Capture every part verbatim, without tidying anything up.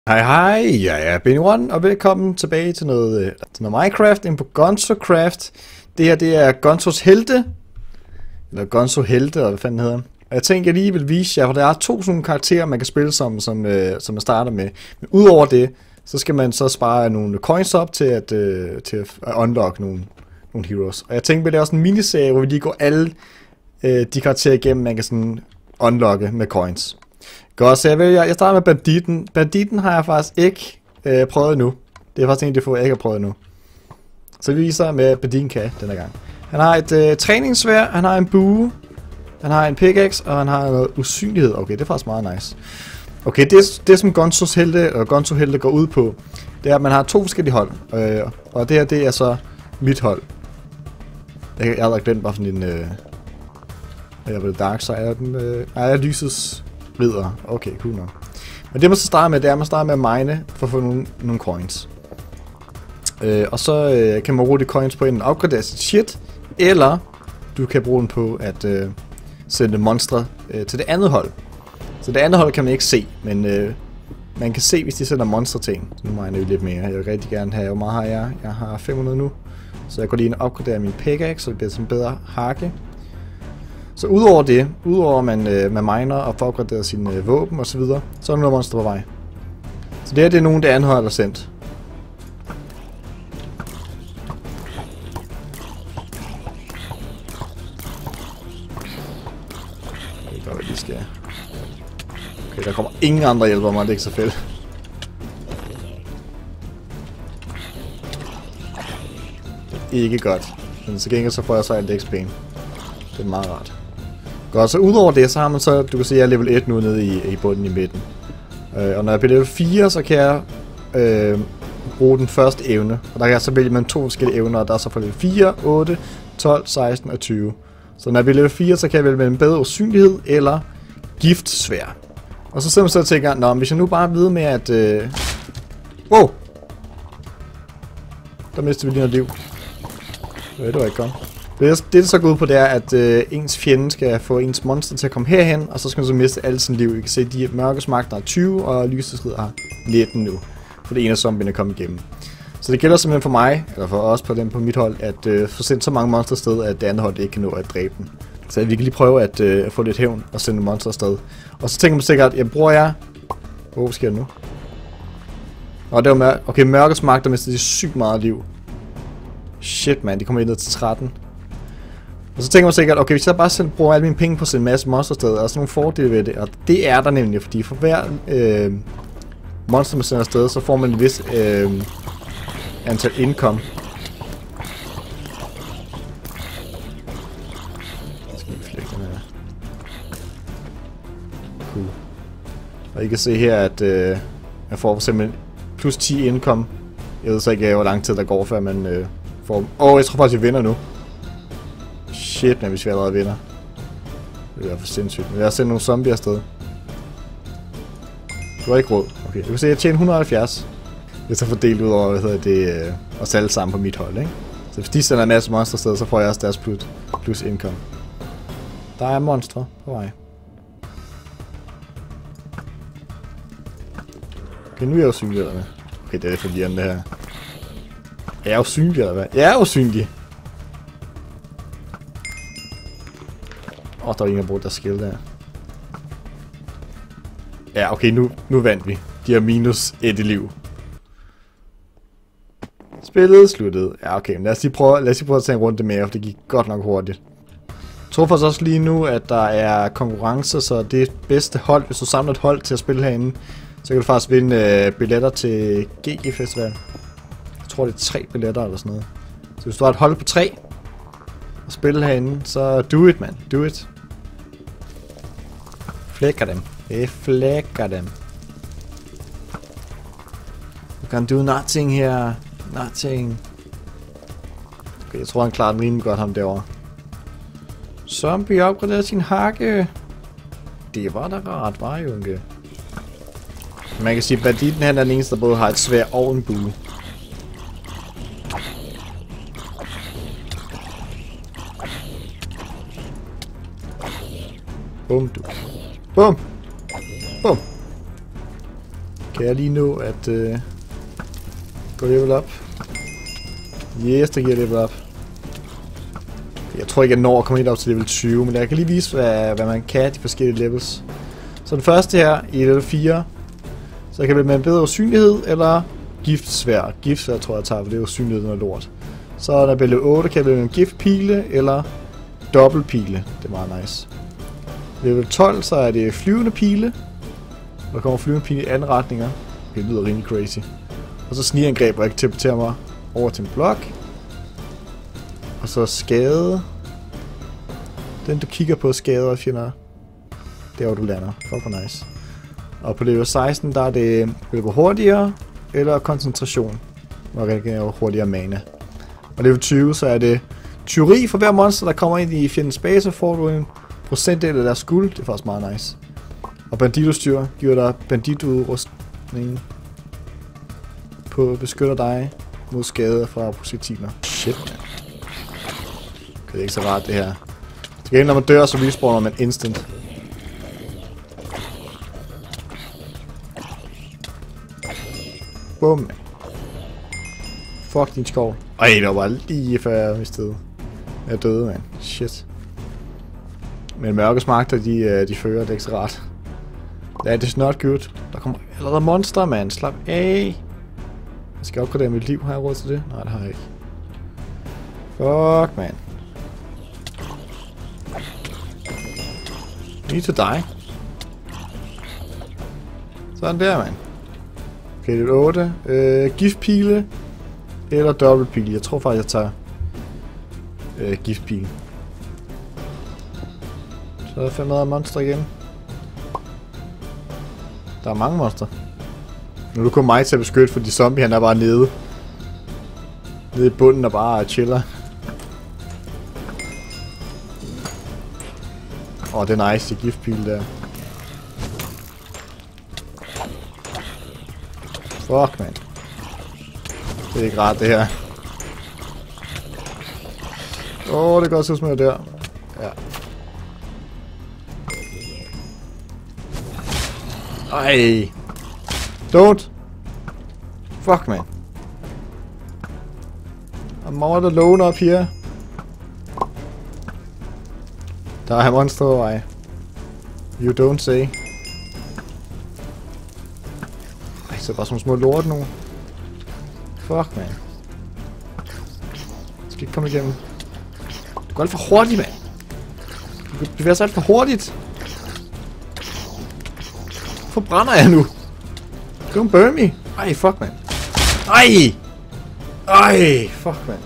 Hej hej, jeg er Benny One, og velkommen tilbage til noget, øh, til noget Minecraft inde på GonzoCraft. Det her, det er Gonzos Helte, eller Gonzo Helte, eller hvad fanden hedder. Og jeg tænker, jeg lige vil vise jer, for der er to sådan nogle karakterer, man kan spille som, som, øh, som man starter med. Men udover det, så skal man så spare nogle coins op til at, øh, til at unlock nogle, nogle heroes. Og jeg tænker, at det er også en miniserie, hvor vi lige går alle øh, de karakterer igennem, man kan sådan unlocke med coins. Godt, så jeg, vælger, jeg starter med banditten. Banditten har jeg faktisk ikke øh, prøvet endnu. Det er faktisk en af de få, jeg ikke har prøvet endnu. Så vi viser med banditten kan denne gang. Han har et øh, træningssværd, han har en bue, han har en pickaxe, og han har noget usynlighed. Okay, det er faktisk meget nice. Okay, det, det som Gonzos Helte, og Gonzo Helte går ud på, det er, at man har to forskellige hold. Øh, og det her, det er så mit hold. Jeg, jeg har aldrig glemt, bare sådan en... Øh, jeg er på dark side af den. Øh, nej, jeg er lysets... Ridder. Okay, cool nok. Men det man så starter med, det er, at man starter med at mine for at få nogle, nogle coins. Øh, og så øh, kan man bruge de coins på enten at opgradere sit shit, eller du kan bruge den på at øh, sende monstre øh, til det andet hold. Så det andet hold kan man ikke se, men øh, man kan se, hvis de sender monstre ting. Så nu miner jeg lidt mere. Jeg vil rigtig gerne have, hvor meget har jeg? Jeg har fem hundrede nu. Så jeg går lige ind og opgraderer min pickaxe, så det bliver sådan bedre hakke. Så udover det, udover at man, øh, man miner og får opgraderet sine øh, våben og så videre, så er der nogle monster på vej. Så det her, det er nogen, der andet hold har sendt. Det gør, hvad de skal. Okay, der kommer ingen andre hjælper mig, det er ikke så fedt. Ikke godt. Men så gengæld så får jeg så alt X P'en. Det er meget rart. Godt, så udover det, så har man så, du kan se, at jeg er level et nu nede i, i bunden i midten. Øh, og når jeg bliver level fire, så kan jeg øh, bruge den første evne. Og der kan jeg så vælge mellem to forskellige evner, og der er så for level fire, otte, tolv, seksten og tyve. Så når jeg bliver level fire, så kan jeg vælge mellem bedre usynlighed eller giftsvær. Og så sidder man så og tænker, nå, hvis jeg nu bare ved med at... Øh... Wow! Der mister vi lige noget liv. Det var ikke godt. Det, det så går ud på, det er, at øh, ens fjende skal få ens monster til at komme herhen, og så skal man så miste alle sin liv. I kan se, at de mørkes magt har tyve, og lysets ridder har nitten nu. For det ene af zombierne er kommet igennem. Så det gælder simpelthen for mig, eller for os på den på mit hold, at øh, få sendt så mange monster afsted, at det andet hold ikke kan nå at dræbe dem. Så vi kan lige prøve at øh, få lidt hævn og sende monster afsted. Og så tænker man sikkert, jeg bruger jeg... Åh, hvad sker der nu? Nå, det var mør... Okay, mørkes magt, der mister de sygt meget liv. Shit, man, de kommer ned til tretten. Og så tænker man sikkert, okay, hvis jeg bare selv bruger alle mine penge på at sende en masse monstersteder, er der sådan nogle fordele ved det, og det er der nemlig, fordi for hver øh, monster man sender afsted, så får man et vis øh, antal income. Skal vi flække den her. Cool. Og I kan se her, at øh, jeg får for eksempel plus ti income. Jeg ved så ikke, hvor lang tid der går, før man øh, får... Åh, oh, jeg tror faktisk, vi vinder nu. Shit, men hvis vi allerede vinder. Det er for sindssygt. Men jeg har sendt nogle zombier afsted. Det var ikke råd. Okay, du kan se, at jeg tjener et hundrede og halvfjerds. Det er så fordelt ud over, hvad hedder det, øh, os alle sammen på mit hold, ikke? Så hvis de sender en masse monster afsted, så får jeg også deres plus, plus income. Der er monstre på vej. Okay, nu er jeg jo synlig, eller hvad? Okay, det er lidt forvirrende det her. Er jeg jo synlig, eller hvad? Jeg er jo synlig! Åh, oh, der er ingen, der bruger der skill der. Ja, okay, nu, nu vandt vi. De har minus et i liv. Spillet sluttet. Ja, okay, men lad os lige prøve, lad os lige prøve at tage en runde mere, for det gik godt nok hurtigt. Jeg tror faktisk også lige nu, at der er konkurrence, så det er det bedste hold. Hvis du samler et hold til at spille herinde, så kan du faktisk vinde øh, billetter til G G Festival. Jeg tror, det er tre billetter eller sådan noget. Så hvis du har et hold på tre, og spille herinde, så do it, man. Do it. Flækker dem. Det flækker dem. You can do nothing here. Nothing. Okay, jeg tror, han klarer den rimelig godt, ham derovre. Zombie opgraderer sin hakke. Det var da rart, var jo ikke? Man kan sige, at banditten han er den eneste, der både har et sværd og en bue. Bum, du. Bum. Bum. Kan jeg lige nå at øh, gå level op? Yes, der giver level op. Jeg tror ikke, jeg når at komme helt op til level tyve, men jeg kan lige vise, hvad, hvad man kan de forskellige levels. Så den første her, i level fire, så kan det med en bedre usynlighed, eller giftsvær. Giftsvær tror jeg tager, for det er usynlighed noget lort. Så når jeg level otte, kan jeg med en giftpile, eller dobbeltpile. Det er meget nice. Level tolv, så er det flyvende pile. Der kommer flyvende pile i andre retninger. Det lyder rimelig crazy. Og så snigangreb, hvor jeg kan teleportere mig over til en blok. Og så skade. Den du kigger på skader fjender. Der hvor du lander. Fuck hvor nice. Og på level seksten, der er det løber hurtigere, eller koncentration. Og reagerer hurtigere mana. Og level tyve, så er det tyveri for hver monster, der kommer ind i fjendens base, får du en procentdel af deres guld. Det er faktisk meget nice. Og banditudstyr giver dig banditudrustning på beskytter dig mod skade fra projektiler. Shit, man. Det er ikke så rart det her. Til gengæld når man dør, så respawner man instant. Bum. Fuck din skov. Ej, det var bare lige før jeg mistede. Jeg døde, man. Shit. Men mørkets magter, de, de fører, det er ikke så rart. That is not good. Der kommer allerede monster, man. Slap af. Jeg skal opgradere mit liv. Har jeg råd til det? Nej, det har jeg ikke. Fuck, man. Need to die. Sådan der, man. Okay, det er otte. Øh, giftpile. Eller dobbeltpile. Jeg tror faktisk, jeg tager øh, giftpile. Så er der fem hundrede monster igen. Der er mange monster. Nu er det kun mig til at beskytte, fordi zombie han er bare nede. Nede i bunden og bare chiller. Åh, oh, det er nice, det giftpile der. Fuck, man. Det er ikke rart, det her. Åh, oh, det går også ud med der. Ja. Ej. Don't. Fuck, man. I'm more alone up here. Der er monster over vej. You don't say. Ej, så er bare sådan små lort nu. Fuck, man. Jeg skal ikke komme igennem. Du går alt for hurtigt, mand. Du bevæger sig alt for hurtigt. Hvorfor brænder jeg nu? Don't burn me. Ej, fuck, man. Ej! Ej, fuck, man.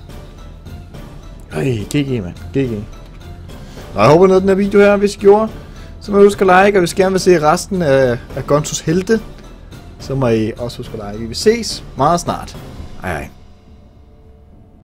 Ej, G G, man. G G. Nå, jeg håber, at den her video her, hvis I gjorde, så må I huske at like, og hvis I gerne vil se resten af, af Gonzos helte, så må I også huske at like. Vi ses meget snart. Ej, ej.